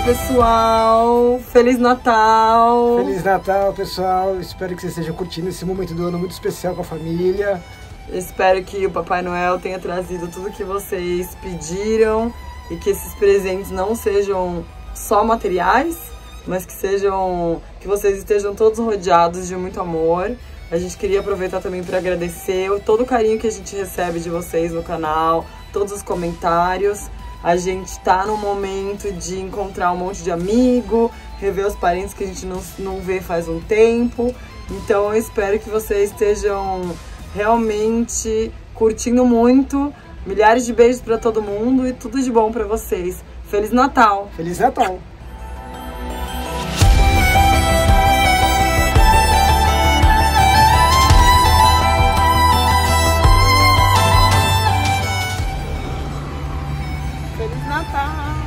pessoal! Feliz Natal! Feliz Natal, pessoal! Espero que vocês estejam curtindo esse momento do ano muito especial com a família. Espero que o Papai Noel tenha trazido tudo que vocês pediram e que esses presentes não sejam só materiais, mas que vocês estejam todos rodeados de muito amor. A gente queria aproveitar também para agradecer todo o carinho que a gente recebe de vocês no canal, todos os comentários. A gente tá num momento de encontrar um monte de amigo, rever os parentes que a gente não vê faz um tempo. Então eu espero que vocês estejam realmente curtindo muito. Milhares de beijos para todo mundo e tudo de bom para vocês. Feliz Natal! Feliz Natal! Feliz Natal!